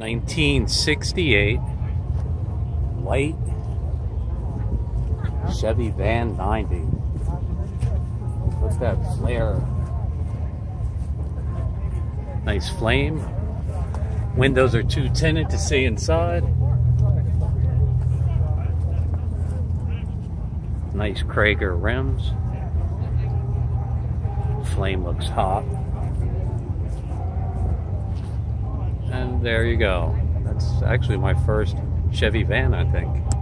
1968 white Chevy Van 90. What's that flare? Nice flame. Windows are too tinted to see inside. Nice Krager rims. Flame looks hot. And there you go. That's actually my first Chevy van, I think.